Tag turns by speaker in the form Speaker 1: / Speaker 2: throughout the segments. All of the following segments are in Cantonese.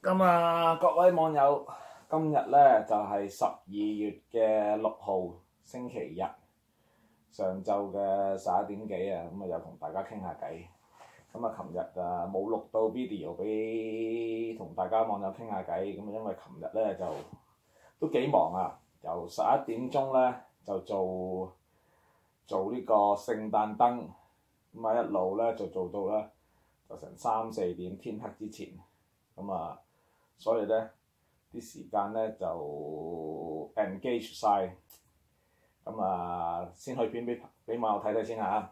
Speaker 1: 咁啊，各位網友，今日咧就係12月6號星期日上晝嘅11點幾啊，咁啊又同大家傾下偈。咁啊，琴日冇錄到 video 俾同大家網友傾下偈，咁啊因為琴日咧就都幾忙啊，由11點鐘咧就做呢個聖誕燈，咁啊一路咧就做到咧就成3、4點天黑之前，咁啊〜所以咧啲時間咧就 engage 晒，咁啊先去片俾網友睇睇先嚇。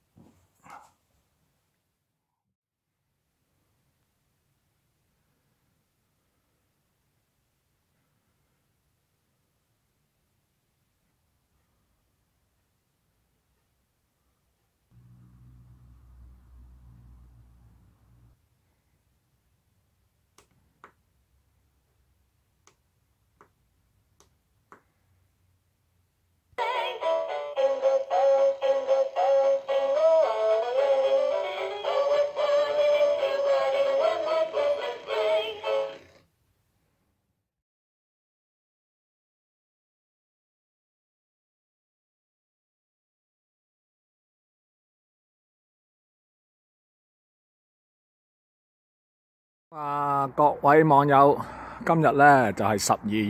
Speaker 1: 各位網友，今日咧就係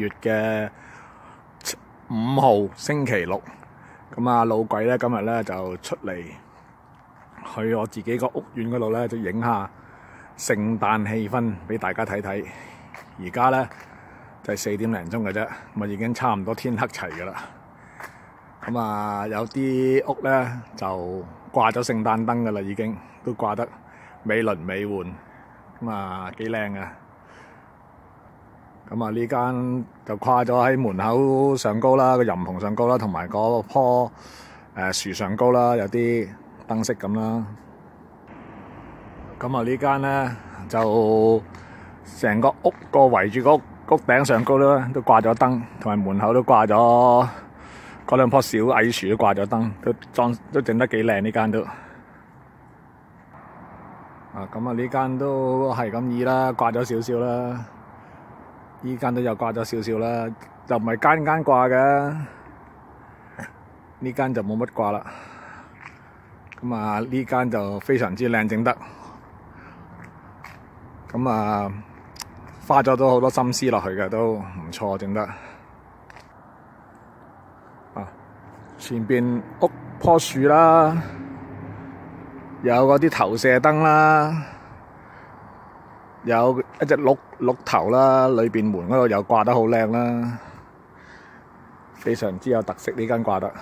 Speaker 1: 12月5號星期六，咁啊老鬼咧今日咧就出嚟去我自己個屋苑嗰度咧，就影下聖誕氣氛俾大家睇睇。而家咧就係4點零鐘嘅啫，咁啊已經差唔多天黑齊噶啦。咁啊有啲屋咧就掛咗聖誕燈噶啦，已經都掛得美輪美奐。咁啊幾靚啊！咁啊呢間就掛咗喺門口上高啦，個簷篷上高啦，同埋嗰棵樹上高啦，有啲燈飾咁啦。咁啊呢間咧就成個屋個圍住個屋頂上高啦，都掛咗燈，同埋門口都掛咗嗰兩棵小矮樹都掛咗燈，都整得幾靚呢間都。咁啊呢間都係咁意啦，掛咗少少啦。呢間都有掛咗少少啦，就唔係間間掛嘅。呢間就冇乜掛啦。咁啊呢間就非常之靚整得。咁啊花咗都好多心思落去嘅，都唔錯整得。前邊屋棵樹啦。有嗰啲投射燈啦，有一隻鹿頭啦，裏邊門嗰度又掛得好靚啦，非常之有特色呢間掛得。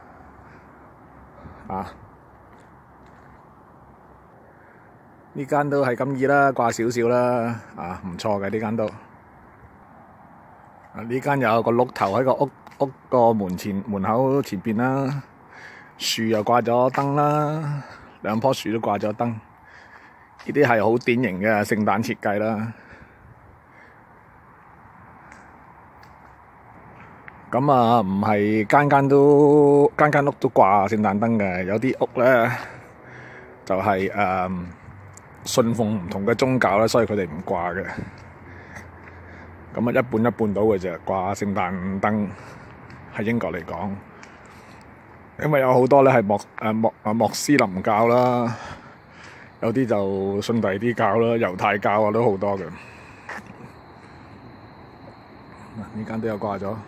Speaker 1: 呢間都係咁意啦，掛少少啦，唔錯嘅呢間都。呢間有個鹿頭喺個屋個門口前邊啦，樹又掛咗燈啦。兩棵樹都掛咗燈，呢啲係好典型嘅聖誕設計啦。咁啊，唔係間間屋都掛聖誕燈嘅，有啲屋咧就係信奉唔同嘅宗教啦，所以佢哋唔掛嘅。咁啊，一半一半到嘅啫，掛聖誕燈喺英國嚟講。因為有好多咧係穆斯林教啦，有啲就信第啲教啦，猶太教啊都好多嘅。呢間都有掛咗。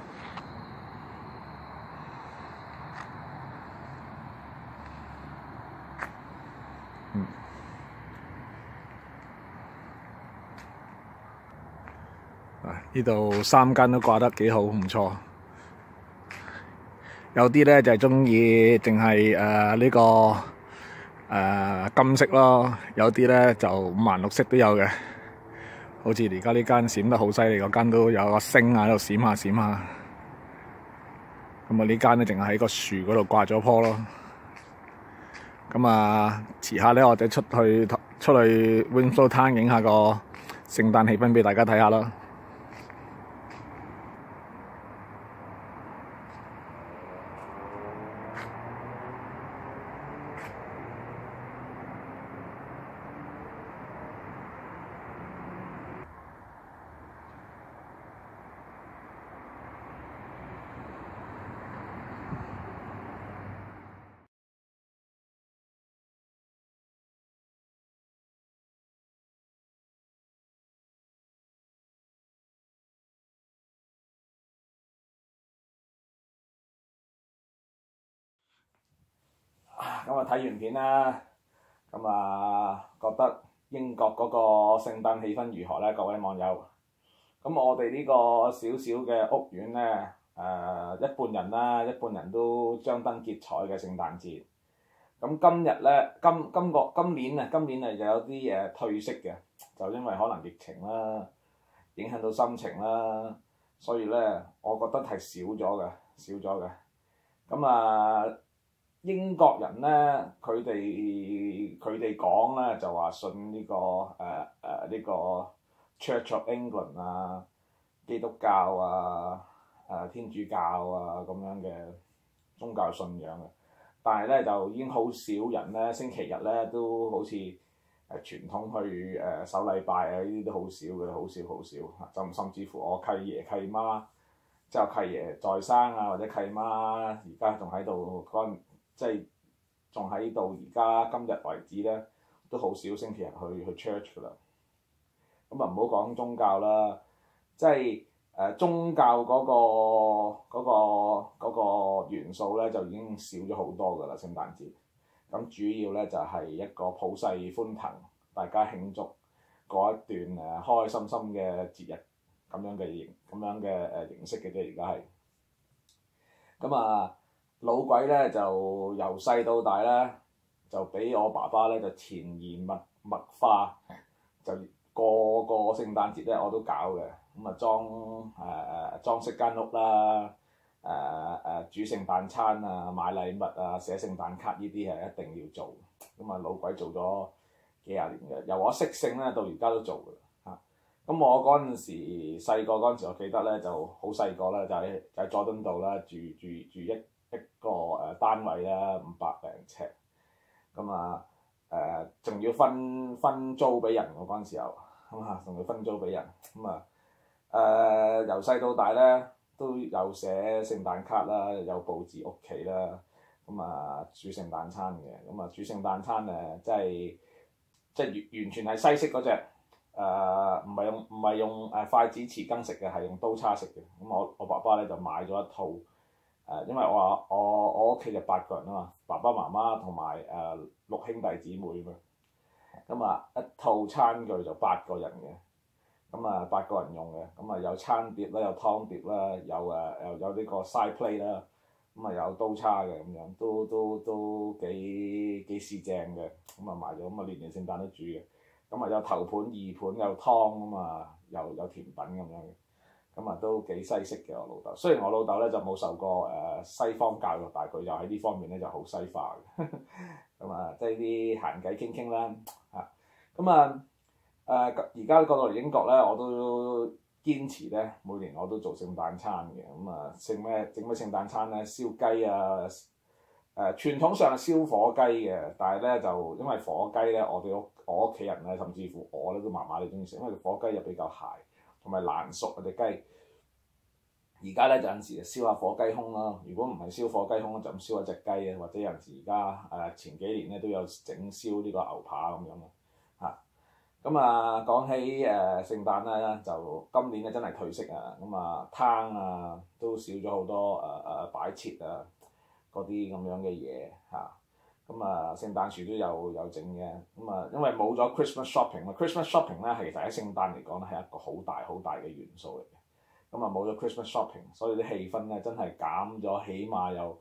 Speaker 1: 呢度3間都掛得幾好，唔錯。有啲咧就係中意淨係呢個金色咯，有啲咧就5顏6色都有嘅。好似而家呢間閃得好犀利，嗰間都有個星喺度閃下閃下。咁啊呢間咧淨係喺個樹嗰度掛咗棵咯。咁啊遲下咧我哋出去 Winslow Town 影下個聖誕氣氛俾大家睇下啦。 咁啊睇完片啦，咁啊覺得英國嗰個聖誕氣氛如何咧？各位網友，咁我哋呢個小小嘅屋苑咧，一半人啦，一半人都張燈結彩嘅聖誕節。咁今日咧，今年就有啲退色嘅，就因為可能疫情啦，影響到心情啦，所以咧，我覺得係少咗嘅。咁啊，英國人咧，佢哋講咧就話信呢個呢個 Church of England 啊，基督教啊，天主教啊咁樣嘅宗教信仰嘅。但係咧就已經好少人咧，星期日咧都好似傳統去守禮拜啊，呢啲都好少嘅，好少。就甚至乎我契爺契媽，即係契爺在生啊，或者契媽而家仲喺度即係仲喺度，而家今日為止咧都好少星期日去 church 㗎啦。咁啊唔好講宗教啦，即係宗教嗰個元素咧就已經少咗好多㗎啦，聖誕節。咁主要咧就係一個普世歡騰，大家慶祝過一段開開心心嘅節日咁樣嘅形式嘅啫，而家係。咁啊老鬼咧就由細到大咧就俾我爸爸咧就潛移默化，就個聖誕節咧我都搞嘅。咁啊裝飾間屋啦，煮聖誕餐啊，買禮物啊，寫聖誕卡呢啲係一定要做。咁啊老鬼做咗幾廿年嘅，由我識性咧到而家都做㗎嚇。咁我嗰陣時細個嗰陣時，我記得咧就好細個啦，就喺佐敦道啦，住一個單位啦，500零尺。咁啊仲要分租俾人喎嗰陣時候，咁啊仲要分租俾人。咁啊由細到大咧都有寫聖誕卡啦，有佈置屋企啦，咁啊煮聖誕餐嘅。咁啊煮聖誕餐即係完全係西式嗰隻，唔係用筷子匙羹食嘅，係用刀叉食嘅。咁我爸爸咧就買咗一套，因為我屋企就8個人啊嘛，爸爸媽媽同埋6兄弟姊妹嘛。咁啊一套餐具就8個人嘅。咁啊8個人用嘅，咁啊有餐碟啦，有湯碟啦，有呢個 side plate 啦，咁啊有刀叉嘅咁樣，都幾試正嘅。咁啊買咗，咁啊年聖誕都煮嘅。咁啊有頭盤、二盤，有湯咁啊，有甜品咁樣嘅。咁啊都幾西式嘅我老豆。雖然我老豆咧就冇受過西方教育，但係佢就喺呢方面咧就好西化嘅。咁啊即係啲閒偈傾啦嚇。咁啊〜而家過到嚟英國咧，我都堅持咧，每年我都做聖誕餐嘅。咁啊，整咩聖誕餐咧？燒雞啊！傳統上係燒火雞嘅，但係咧就因為火雞咧，我屋企人咧，甚至乎我咧都麻麻地中意食，因為火雞又比較鞋，同埋難熟嗰隻雞。而家咧就有陣時燒下火雞胸啦，如果唔係燒火雞胸就咁燒一隻雞啊，或者有陣時而家前幾年咧都有整燒呢個牛扒咁樣嘅嚇。咁啊講起聖誕咧，就今年咧真係退色啊！咁啊攤啊都少咗好多擺設啊嗰啲咁樣嘅嘢嚇。咁啊聖誕樹都有整嘅。咁啊因為冇咗 Christmas shopping 啊，Christmas shopping 咧其實喺聖誕嚟講咧係一個好大嘅元素嚟嘅。咁啊冇咗 Christmas shopping，所以啲氣氛咧真係減咗，起碼有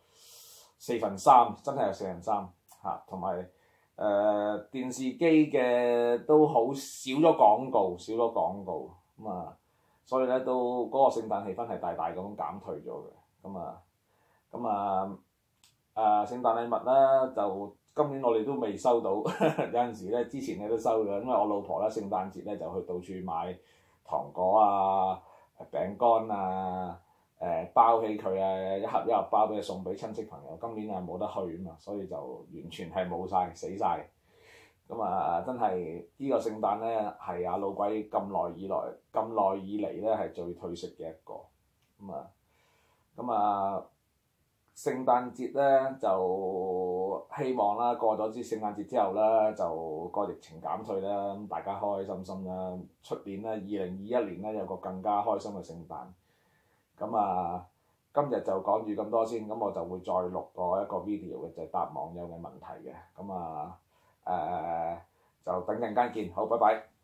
Speaker 1: 3/4，真係有3/4嚇，同埋電視機嘅都好少咗廣告，咁啊，所以咧都嗰個聖誕氣氛係大咁減退咗嘅。聖誕禮物咧就今年我哋都未收到，有陣時咧之前咧都收咗，因為我老婆咧聖誕節咧就去到處買糖果啊、餅乾啊。包起佢啊，一盒包俾佢送俾親戚朋友。今年啊冇得去啊嘛，所以就完全係冇晒，死晒。咁啊真係呢個聖誕咧係老鬼咁耐以嚟咧係最退色嘅一個。咁啊聖誕節咧就希望啦，過咗聖誕節之後咧就個疫情減退啦，咁大家開開心心啦。出年咧2021年咧有個更加開心嘅聖誕。咁今日就講住咁多先，咁我就會再錄過一個 video 嘅，就係答網友嘅問題嘅。咁就等陣間見，好，拜拜。